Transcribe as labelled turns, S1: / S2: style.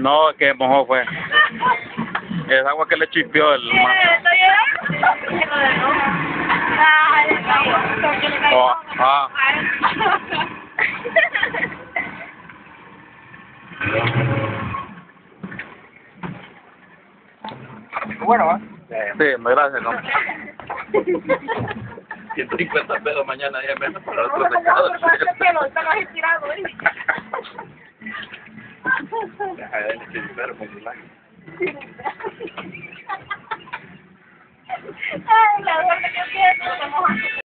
S1: No, es que mojó fue. Es agua que le chispeó el mar. Oh, ah.
S2: Bueno, ¿va?
S1: Sí, gracias, ¿no?
S3: 150 pesos mañana ya menos para otro
S4: Vamos
S3: pescado.
S4: a hacer pelo, está más estirado hoy.
S3: Deja de decir, pero con el lágrima.
S4: Ay, la verdad que